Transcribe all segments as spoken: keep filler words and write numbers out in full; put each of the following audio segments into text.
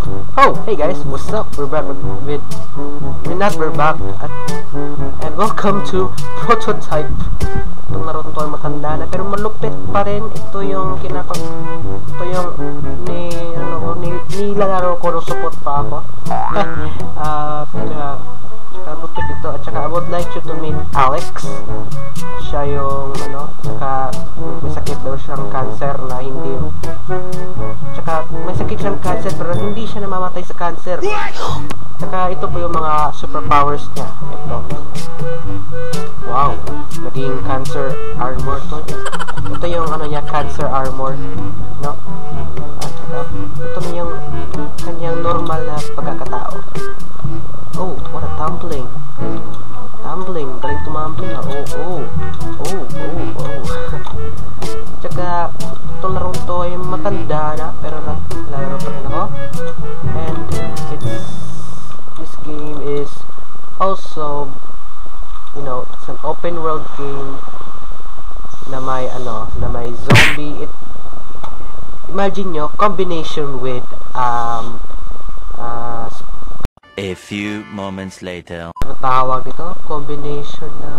Oh, hey guys, what's up? We're back with, we're not, we're back at, and welcome to Prototype. Itong laro to ay matanda na pero malupit pa rin. Ito yung kinakot, ito yung ni, ano ko, ni, nilalaro ko nung support pa ako. Ah, uh, tsaka, tsaka lupit ito. At tsaka I would like you to meet Alex. Siya yung, ano, tsaka may sakit daw siyang cancer na hindi, tsaka may sakit siyang cancer pero hindi siya namamatay sa cancer. Tsaka ito po yung mga superpowers niya. Ito. Wow, naging cancer armor to. Ito yung ano niya, cancer armor, no? At tsaka ito na yung kanyang normal na pagkakatao. Oh, what a tumbling. Tumbling, galing tumambling na. Oh, oh, oh, oh, oh. Tsaka itong larong to ay matanda na pero naglalaro pa rin ako. And it's, this game is also, you know, it's an open world game na may ano, na may zombie. It, imagine nyo, combination with um uh, a few moments later. ano tawag dito? Combination na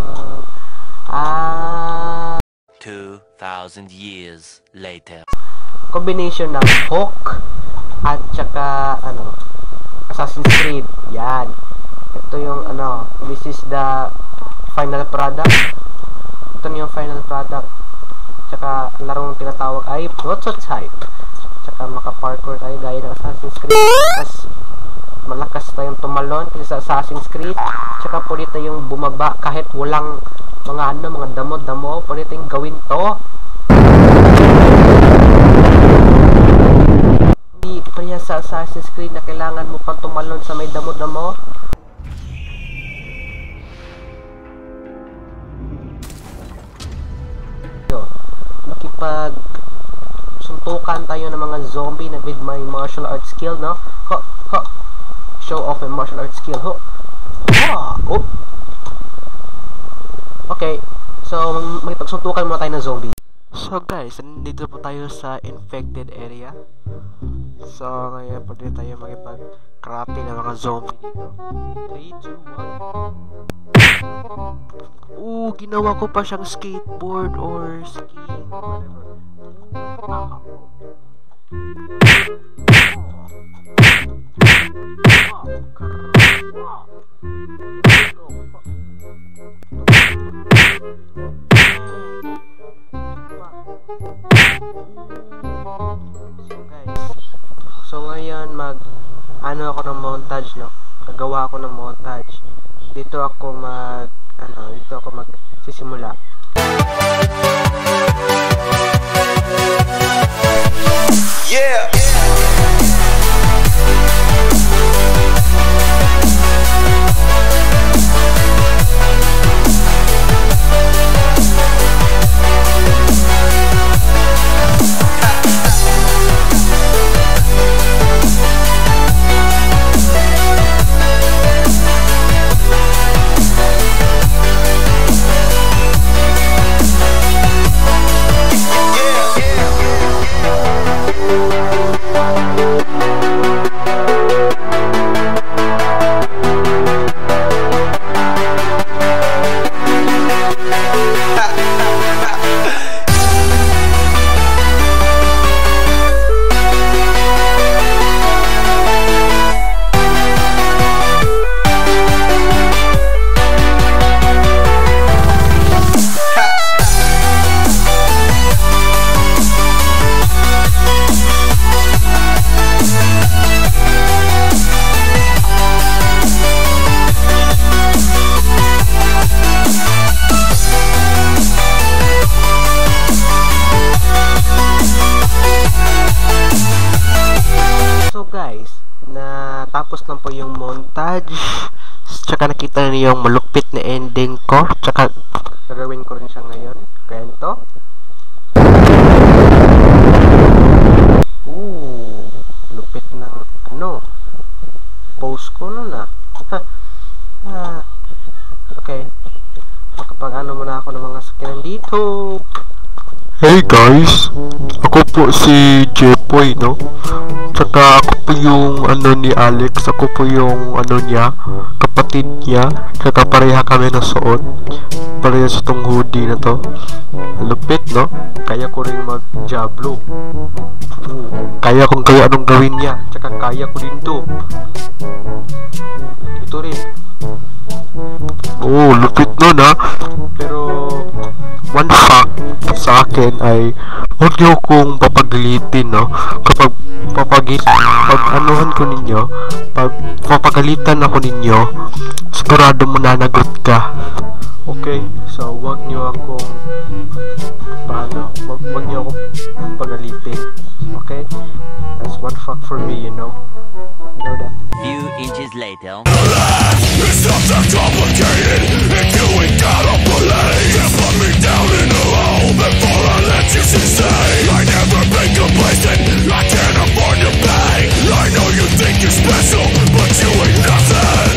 ah Two thousand years later. combination ng Hawk at saka ano, Assassin's Creed. Yan. Ito yung ano, this is the final product. Ito yung final product. Tsaka larong tinatawag ay Prototype. Tsaka maka-parkour tayo gaya ng Assassin's Creed. Mas malakas tayong tumalon kasi sa Assassin's Creed. Tsaka pwede tayong bumaba kahit walang mga ano, mga damo-damo. Pwede tayong gawin to. Hindi pa yan sa Assassin's Creed na kailangan mo pang tumalon sa may damo-damo. Nakipag suntukan tayo ng mga zombie na with my martial arts skill, no? Ho, ho. Show off my martial arts skill. Ho. Ah, oh. Okay, so makipagsuntukan muna tayo ng zombie. So guys, nandito po tayo sa infected area. So ngayon po dito tayo makipag-karate ng mga zombie dito. three, two, one. Ooh, ginawa ko pa siyang skateboard or skiing, whatever. So guys, so ngayon mag ano ako ng montage, no? Gagawa ako ng montage. Dito ako mag ano, dito ako magsisimula. Yeah. Tapos lang po yung montage. Tsaka nakita niyo yung malupit na ending ko. Tsaka gagawin ko rin siya ngayon. Ganito. Ooh, lupit ng ano. Post ko nun ah. ah. Okay. Makapag ano muna ako ng mga sakinan dito. Hey guys, ako po si Jepoy, no? Tsaka ako po yung ano ni Alex, ako po yung ano niya, kapatid niya. Tsaka pareha kami ng suot. Pareha sa tong hoodie na to. Lupit, no? Kaya ko rin mag-Diablo. Kaya kong kaya anong gawin niya. Tsaka kaya ko din to. Ito rin. Oh, lupit nun ha. Pero one fact sa akin ay huwag niyo kong papagalitin, no? Kapag papagit pag anuhan ko ninyo, pag papagalitan ako ninyo, sigurado mananagot ka. Okay, so wag niyo akong paano, wag, wag niyo akong pagalitin. Okay? That's one fact for me, you know. You know that. Few inches later. It's not that complicated. If you ain't gotta believe, just put me down in a hole before I let you succeed. I never been complacent. I can't afford your pain. I know you think you're special, but you ain't nothing.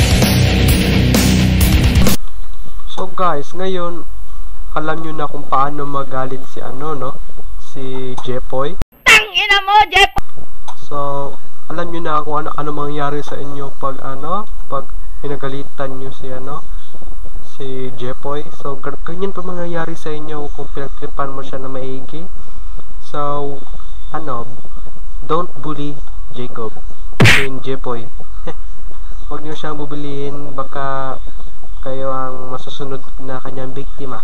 So guys, ngayon alam nyo na kung paano magalit si ano, no? Si Jepoy. Tangina mo, Jepoy! So, alam nyo na kung ano, ano mangyayari sa inyo pag ano, pag pinagalitan nyo si ano, si Jepoy. So, ganyan pa mangyayari sa inyo kung pinagtripan mo siya na maigi. So, ano, don't bully Jacob. I mean, Jepoy. Huwag nyo siyang bubilihin, baka kayo ang masusunod na kanyang biktima.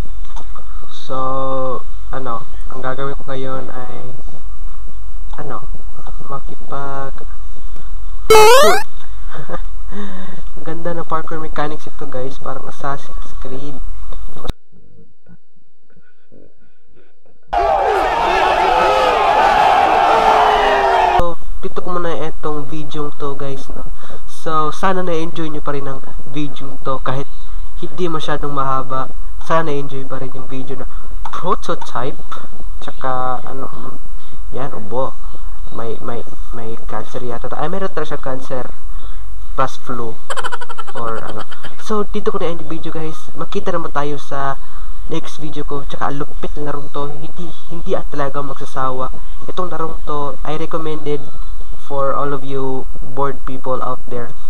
So, ano, ang gagawin ko ngayon ay ano, makipag parkour. Ganda na parkour mechanics ito guys, parang Assassin's Creed. So, dito ko muna itong video to guys, no? So, sana na-enjoy nyo pa rin ang video to kahit hindi masyadong mahaba. Sana na-enjoy pa rin yung video na prototype. Tsaka, ano, yan, ubo. May, may, may cancer yata. Ay, meron talaga siya cancer. Plus flu. Or, ano. So, dito ko na-end yung video guys. Makita naman tayo sa next video ko. Tsaka, lupit na larong to. Hindi, hindi at talaga magsasawa. Itong larong to, I recommended for all of you bored people out there.